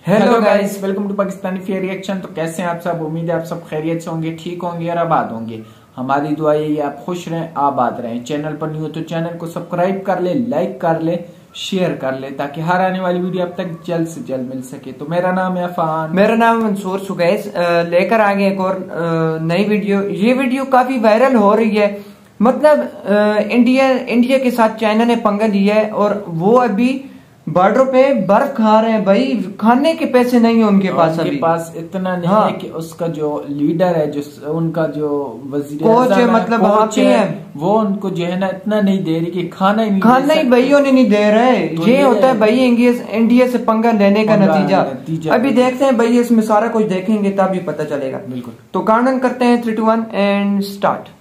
Hello guys, welcome to Pakistani fair reaction. तो कैसे हैं आप सब? उम्मीद है आप सब खैरियत से होंगे, ठीक होंगे और आबाद होंगे। हमारी दुआ यही है आप खुश रहें, आबाद रहें। चैनल पर न्यू हो तो चैनल को सब्सक्राइब कर ले, लाइक कर ले, शेयर कर ले, ताकि हर आने वाली वीडियो आप तक जल्द से जल्द मिल सके। तो मेरा नाम है अफान। मेरा नाम मंसूर सुगैस। लेकर आ गए एक और नई वीडियो। ये वीडियो काफी वायरल हो रही है। मतलब इंडिया के साथ चाइना ने पंगा लिया है और वो अभी बॉर्डर पे बर्फ खा रहे हैं। भाई खाने के पैसे नहीं है उनके पास, उनके अभी पास इतना नहीं है कि उसका जो लीडर है, जो उनका जो वजीर कोच है, मतलब कोच है, वो उनको जो है ना इतना नहीं दे रही कि खाना ही भाइयों ने नहीं दे रहे। तो ये होता है भाई इंडिया से पंगा लेने का नतीजा। अभी देखते हैं भाई, इसमें सारा कुछ देखेंगे तभी पता चलेगा। बिल्कुल। तो काउंटडाउन करते हैं 3, 2, 1 एंड स्टार्ट।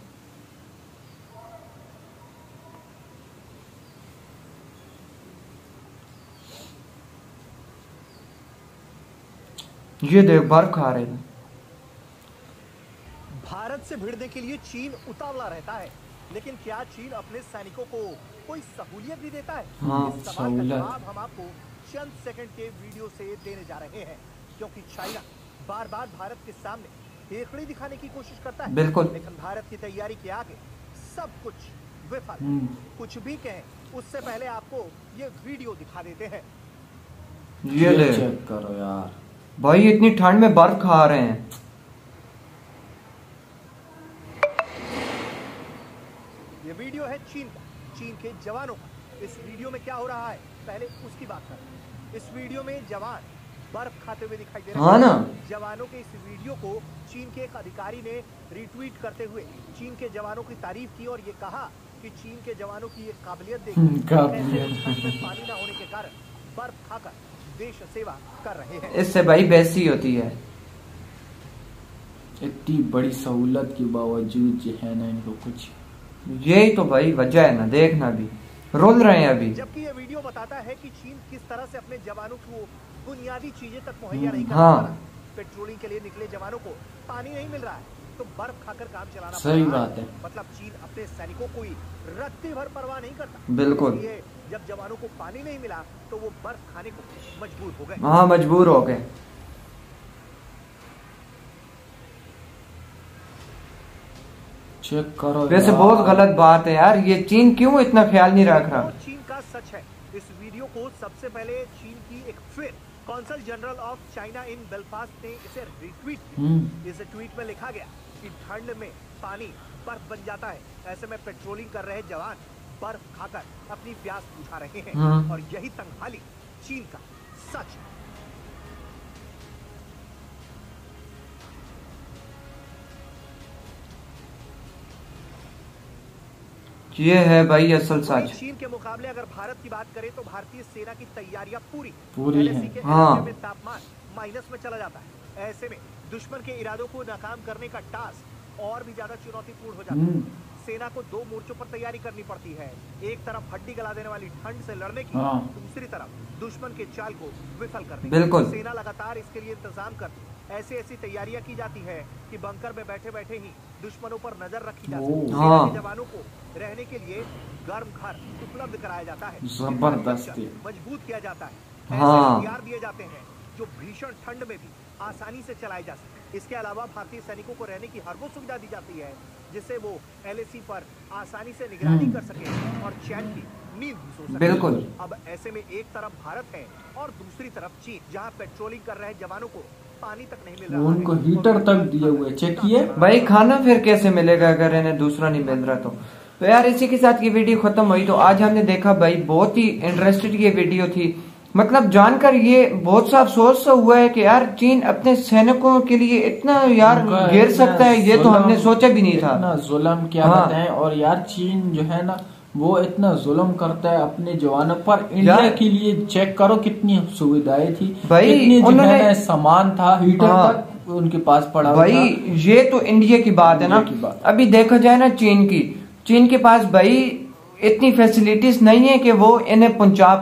ये देख बर्फ खा रहे हैं। भारत से भिड़ने के लिए चीन उतावला रहता है, लेकिन क्या चीन अपने सैनिकों को कोई सहूलियत भी देता है? इस सवाल का जवाब हम आपको चंद सेकंड के वीडियो से देने जा रहे हैं, क्योंकि चाइना बार बार भारत के सामने हेकड़ी दिखाने की कोशिश करता है। बिल्कुल। लेकिन भारत की तैयारी के आगे सब कुछ विफल। कुछ भी कहें, उससे पहले आपको ये वीडियो दिखा देते हैं। ये चेक करो यार, भाई इतनी ठंड में बर्फ खा रहे हैं। ये वीडियो है चीन के जवानों का। इस वीडियो में क्या हो रहा है, पहले उसकी बात करते हैं। इस वीडियो में जवान बर्फ खाते हुए दिखाई दे रहे हैं। हाँ ना। जवानों के इस वीडियो को चीन के एक अधिकारी ने रीट्वीट करते हुए चीन के जवानों की तारीफ की और ये कहा कि चीन के जवानों की ये काबिलियत देखिए, पानी न होने के कारण बर्फ खाकर देश सेवा कर रहे हैं। इससे भाई बेइज्जती होती है। इतनी बड़ी सहूलत के बावजूद जो है ना इनको कुछ, यही तो भाई वजह है ना, देखना भी रोल रहे हैं अभी। जबकि ये वीडियो बताता है कि चीन किस तरह से अपने जवानों को बुनियादी चीजें तक मुहैया नहीं कर पा रहा। पेट्रोलिंग के लिए निकले जवानों को पानी नहीं मिल रहा है तो बर्फ खाकर काम चलाना सही बात है। मतलब चीन अपने सैनिकों को रत्ती भर परवाह नहीं करता। बिल्कुल। जब जवानों को पानी नहीं मिला तो वो बर्फ खाने को मजबूर हो गए। हाँ, मजबूर हो गए। चेक करो। वैसे बहुत गलत बात है यार, ये चीन क्यों इतना ख्याल नहीं रख रहा? चीन का सच है। इस वीडियो को सबसे पहले चीन की एक फिर consul general of China in Belfast ने इसे रिट्वीट किया। इस ट्वीट में लिखा गया कि ठंड में पानी बर्फ बन जाता है, ऐसे में पेट्रोलिंग कर रहे जवान बर्फ खाकर अपनी प्यास बुझा रहे हैं और यही तंगहाली चीन का सच है। ये है भाई असल सच। चीन के मुकाबले अगर भारत की बात करें तो भारतीय सेना की तैयारियां पूरी है। हाँ। में तापमान माइनस में चला जाता है। ऐसे में दुश्मन के इरादों को नाकाम करने का टास्क और भी ज्यादा चुनौतीपूर्ण हो जाता है। सेना को 2 मोर्चों पर तैयारी करनी पड़ती है। एक तरफ हड्डी गला देने वाली ठंड से लड़ने की, दूसरी तरफ दुश्मन के चाल को विफल करने की। बिल्कुल। सेना लगातार इसके लिए इंतजाम करती है। ऐसी तैयारियां की जाती है कि बंकर में बैठे बैठे ही दुश्मनों पर नजर रखी जाती है। सेना के जवानों को रहने के लिए गर्म घर उपलब्ध कराया जाता है, जबरदस्ती मजबूत किया जाता है। हाँ। हथियार दिए जाते हैं जो भीषण ठंड में भी आसानी से चलाए जा सके। इसके अलावा भारतीय सैनिकों को रहने की हर वो सुविधा दी जाती है जिससे वो LAC पर आसानी से निगरानी कर सके और चैन की नींद भी सो सके। बिल्कुल। अब ऐसे में एक तरफ भारत है और दूसरी तरफ चीन, जहां पेट्रोलिंग कर रहे जवानों को पानी तक नहीं मिल रहा, उनको हीटर तक दिए हुए। चेक किए भाई, खाना फिर कैसे मिलेगा अगर इन्हें दूसरा नहीं मिल रहा? तो यार इसी के साथ ये वीडियो खत्म हुई। तो आज हमने देखा भाई, बहुत ही इंटरेस्टेड ये वीडियो थी। मतलब जानकर ये बहुत सा अफसोस हुआ है कि यार चीन अपने सैनिकों के लिए इतना यार घेर सकता है, ये तो हमने सोचा भी नहीं था। इतना जुल्म क्या बताएं। और यार चीन जो है ना वो इतना जुल्म करता है अपने जवानों पर। इंडिया के लिए चेक करो कितनी सुविधाएं थी भाई, कितनी सामान था, हीटर तक उनके पास पड़ा भाई। ये तो इंडिया की बात है ना। अभी देखा जाए ना चीन के पास भाई इतनी फैसिलिटीज नहीं है कि वो इन्हें पहुंचा पाए।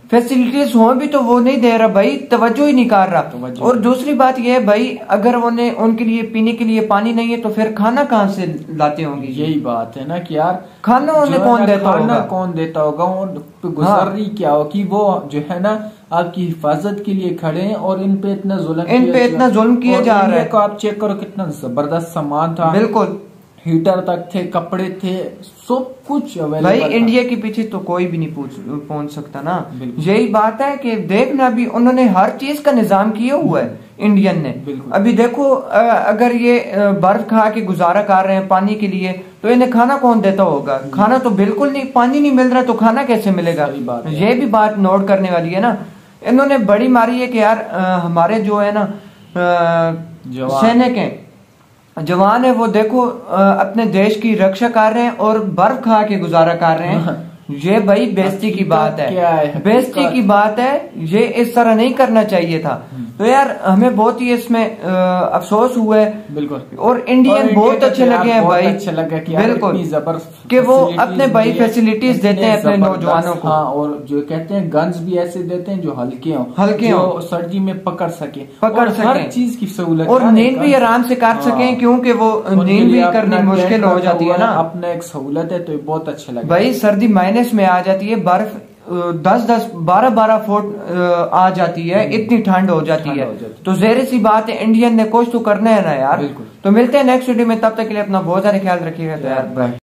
फैसिलिटीज हो भी तो वो नहीं दे रहा भाई, तवज्जो ही नहीं कर रहा। और दूसरी बात यह है भाई, अगर उनके लिए पीने के लिए पानी नहीं है तो फिर खाना कहाँ से लाते होंगे? यही बात है ना कि यार खाना उन्हें कौन देता होगा? कौन देता होगा? गुजर रही क्या हो कि वो जो है ना आपकी हिफाजत के लिए खड़े हैं और इन पे इतना जुल्म किया जा रहा है। आप चेक करो कितना जबरदस्त सामान था, बिल्कुल हीटर तक थे, कपड़े थे, सब कुछ अवेलेबल भाई। इंडिया के पीछे तो कोई भी नहीं पहुंच सकता ना। यही बात है कि देखना भी उन्होंने हर चीज का निजाम किया हुआ है इंडियन ने। अभी देखो अगर ये बर्फ खा के गुजारा कर रहे हैं पानी के लिए, तो इन्हें खाना कौन देता होगा? खाना तो बिल्कुल नहीं, पानी नहीं मिल रहा तो खाना कैसे मिलेगा? ये भी बात नोट करने वाली है ना। इन्होंने बड़ी मारी है कि यार हमारे जो है ना सैनिक हैं, जवान है, वो देखो अपने देश की रक्षा कर रहे हैं और बर्फ खा के गुजारा कर रहे हैं। ये भाई बेइज्जती की बात है, बेइज्जती की बात है। ये इस तरह नहीं करना चाहिए था। तो यार हमें बहुत ही इसमें अफसोस हुआ है। बिल्कुल। और इंडियन बहुत अच्छे लगे हैं भाई, अच्छा लगा कि बिल्कुल कि वो अपने भाई फैसिलिटीज देते हैं अपने नौजवानों को। हाँ, और जो कहते हैं गन्स भी ऐसे देते हैं जो हल्के हो, सर्दी में पकड़ सके, हर चीज की सहूलत, और नींद भी आराम से काट सके, क्योंकि वो नींद भी करनी मुश्किल हो जाती है ना। अपना एक सहूलत है तो बहुत अच्छा लगा भाई। सर्दी माइनस में आ जाती है, बर्फ 10-10 12-12 फुट आ जाती है, इतनी ठंड हो जाती है। तो ज़ाहिर सी बात है इंडियन ने कुछ तो करना है ना यार। तो मिलते हैं नेक्स्ट वीडियो में, तब तक के लिए अपना बहुत सारा ख्याल रखिएगा। तो यार बाय।